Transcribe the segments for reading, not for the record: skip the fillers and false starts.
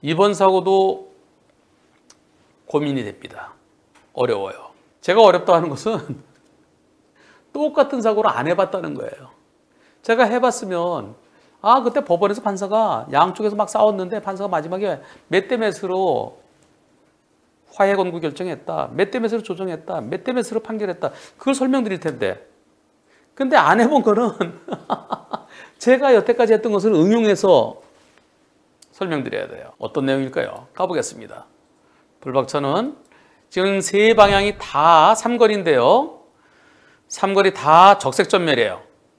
이번 사고도 고민이 됩니다. 어려워요. 제가 어렵다 하는 것은 똑같은 사고를 안 해봤다는 거예요. 제가 해봤으면 그때 법원에서 판사가 양쪽에서 막 싸웠는데 판사가 마지막에 몇 대 몇으로 화해 권고 결정했다. 몇 대 몇으로 조정했다. 몇 대 몇으로 판결했다. 그걸 설명드릴 텐데. 근데 안 해본 거는 제가 여태까지 했던 것을 응용해서 설명드려야 돼요. 어떤 내용일까요? 가보겠습니다. 불박차는 지금 세 방향이 다 삼거리인데요. 삼거리 다 적색 전멸이에요.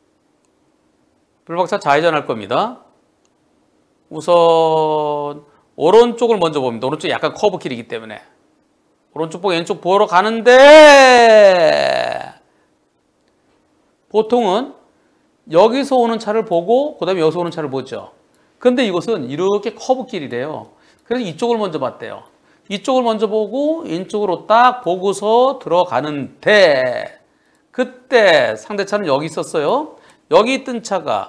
불박차 좌회전할 겁니다. 우선 오른쪽을 먼저 봅니다. 오른쪽이 약간 커브길이기 때문에 오른쪽 보고 왼쪽 보러 가는데 보통은 여기서 오는 차를 보고 그 다음에 여기서 오는 차를 보죠. 근데 이것은 이렇게 커브길이래요. 그래서 이쪽을 먼저 봤대요. 이쪽을 먼저 보고 왼쪽으로 딱 보고서 들어가는데 그때 상대차는 여기 있었어요. 여기 있던 차가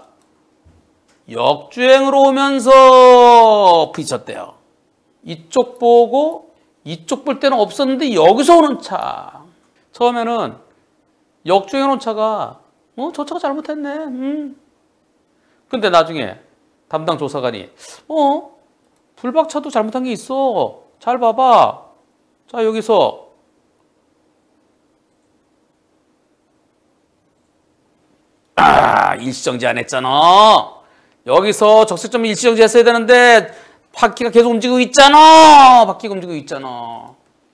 역주행으로 오면서 부딪혔대요. 이쪽 보고 이쪽 볼 때는 없었는데 여기서 오는 차. 처음에는 역주행으로 온 차가 저 차가 잘못했네. 근데 나중에 담당 조사관이 불박차도 잘못한 게 있어. 잘 봐봐. 자, 여기서 일시정지 안 했잖아. 여기서 적색점 일시정지 했어야 되는데 바퀴가 계속 움직이고 있잖아. 바퀴가 움직이고 있잖아.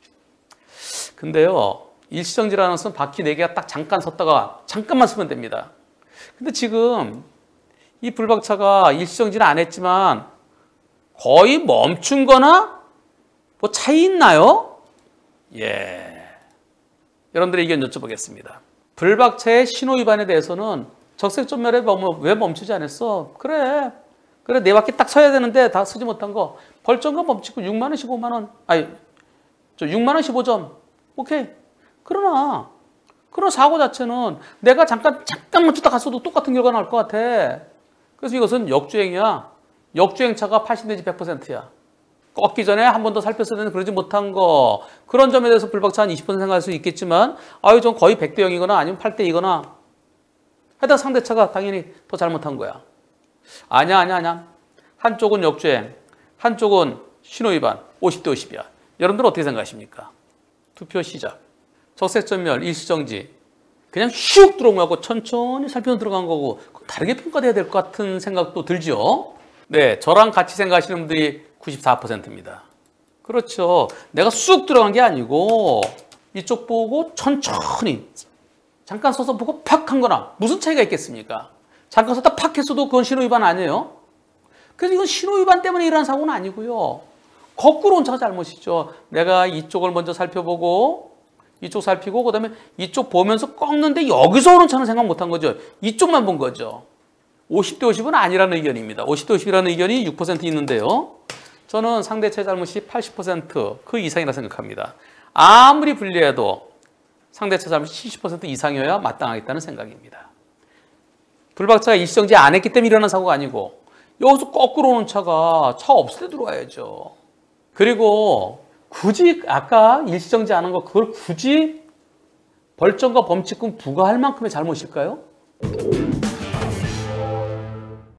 근데요, 일시정지라는 것은 바퀴 4개가 딱 잠깐 섰다가 잠깐만 서면 됩니다. 근데 지금 이 불박차가 일시정지는 안 했지만 거의 멈춘 거나 뭐 차이 있나요? 예. 여러분들의 의견 여쭤보겠습니다. 불박차의 신호 위반에 대해서는 적색 전멸에 왜 멈추지 않았어? 그래 네 바퀴 딱 서야 되는데 다 서지 못한 거 벌점과 멈추고 6만 원, 15만 원, 6만 원, 15점. 오케이. 그러나 그런 사고 자체는 내가 잠깐 멈췄다 갔어도 똑같은 결과 나올 것 같아. 그래서 이것은 역주행이야. 역주행차가 80 내지 100%야. 꺾기 전에 한 번 더 살폈어야 되는데 그러지 못한 거. 그런 점에 대해서 불박차 한 20% 생각할 수 있겠지만 좀 거의 100대 0이거나 아니면 8대 2거나 하여튼 상대차가 당연히 더 잘못한 거야. 아니야. 한쪽은 역주행, 한쪽은 신호위반, 50대 50이야. 여러분들 어떻게 생각하십니까? 투표 시작. 적색전멸, 일시정지. 그냥 슉 들어온 거하고 천천히 살펴서 들어간 거고 다르게 평가돼야 될 것 같은 생각도 들죠? 네, 저랑 같이 생각하시는 분들이 94%입니다. 그렇죠. 내가 쑥 들어간 게 아니고 이쪽 보고 천천히 잠깐 서서 보고 팍 한 거나 무슨 차이가 있겠습니까? 잠깐 섰다 팍 했어도 그건 신호위반 아니에요? 그래서 이건 신호위반 때문에 일어난 사고는 아니고요. 거꾸로 온 차가 잘못이죠. 내가 이쪽을 먼저 살펴보고 이쪽 살피고 그다음에 이쪽 보면서 꺾는데 여기서 오는 차는 생각 못한 거죠. 이쪽만 본 거죠. 50대 50은 아니라는 의견입니다. 50대 50이라는 의견이 6% 있는데요. 저는 상대차의 잘못이 80% 이상이라 생각합니다. 아무리 불리해도 상대차 잘못이 70% 이상이어야 마땅하겠다는 생각입니다. 불박차가 일시정지 안 했기 때문에 일어난 사고가 아니고 여기서 거꾸로 오는 차가 차 없을 때 들어와야죠. 그리고 굳이 아까 일시정지 안 한 거 그걸 굳이 벌점과 범칙금 부과할 만큼의 잘못일까요?